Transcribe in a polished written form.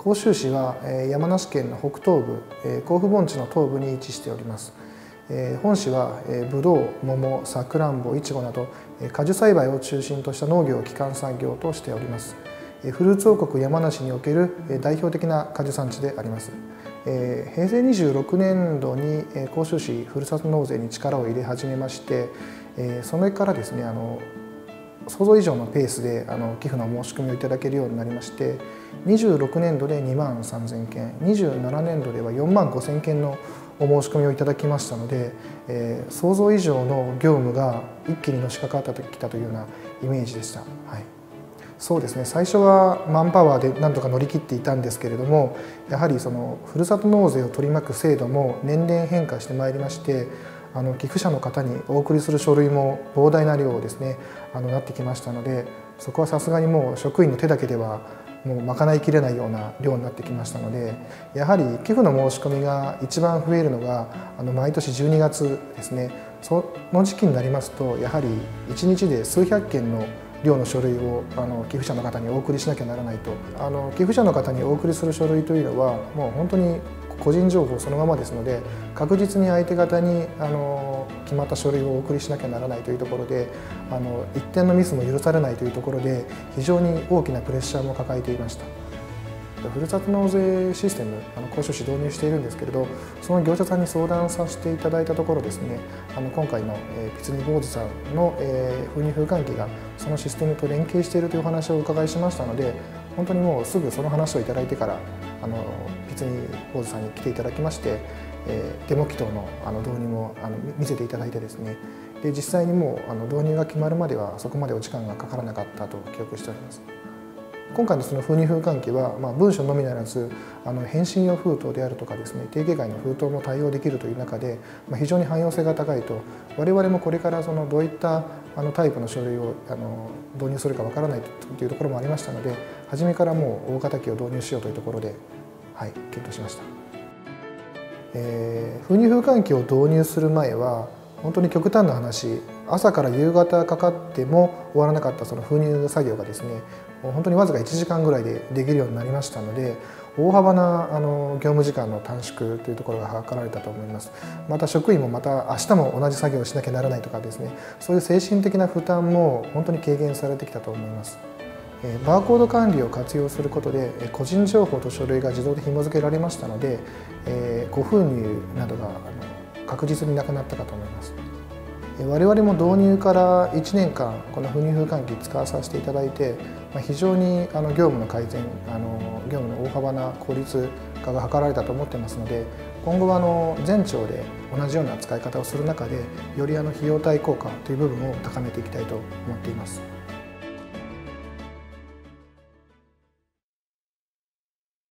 甲州市は山梨県の北東部、甲府盆地の東部に位置しております。本市はぶどう、桃、さくらんぼ、いちごなど果樹栽培を中心とした農業を基幹産業としております。フルーツ王国山梨における代表的な果樹産地であります。平成26年度に甲州市ふるさと納税に力を入れ始めまして、それからですね想像以上のペースで寄付の申し込みをいただけるようになりまして、26年度で2万3000件、27年度では4万5000件のお申し込みをいただきましたので、想像以上の業務が一気にのしかかってきたというようなイメージでした。はい、そうですね、最初はマンパワーでなんとか乗り切っていたんですけれども、やはりそのふるさと納税を取り巻く制度も年々変化してまいりまして、寄付者の方にお送りする書類も膨大な量ですねなってきましたので、そこはさすがにもう職員の手だけではもう賄いきれないような量になってきましたので、やはり寄付の申し込みが一番増えるのが毎年12月ですね。その時期になりますと、やはり1日で数百件の量の書類を寄付者の方にお送りしなきゃならないと。寄付者の方にお送りする書類というのはもう本当に個人情報そのままですので、確実に相手方に決まった書類をお送りしなきゃならないというところで、一点のミスも許されないというところで非常に大きなプレッシャーも抱えていました。ふるさと納税システム甲州市導入しているんですけれど、その業者さんに相談させていただいたところですね、今回のピツニボーズさんの風入風換機がそのシステムと連携しているというお話をお伺いしましたので、本当にもうすぐその話をいただいてからピツニボーズさんに来ていただきまして、デモ機等の導入も見せていただいてですね、で実際にもう導入が決まるまではそこまでお時間がかからなかったと記憶しております。今回のその風入風換機は、文書のみならず返信用封筒であるとかですね、定型外の封筒も対応できるという中で、非常に汎用性が高いと。我々もこれからどういったタイプの書類を導入するかわからないというところもありましたので、初めからもう大型機を導入しようというところで、検討しました。風入風換機を導入する前は本当に極端な話、朝から夕方かかっても終わらなかったその封入作業がですね、本当にわずか1時間ぐらいでできるようになりましたので、大幅な業務時間の短縮というところが図られたと思います。また職員もまた明日も同じ作業をしなきゃならないとかですね、そういう精神的な負担も本当に軽減されてきたと思います。バーコード管理を活用することで個人情報と書類が自動で紐付けられましたので、誤封入などが確実になくなったかと思います。我々も導入から1年間この風入風換機使わさせていただいて、非常に業務の改善、業務の大幅な効率化が図られたと思っていますので、今後は全庁で同じような使い方をする中で、より費用対効果という部分を高めていきたいと思っています。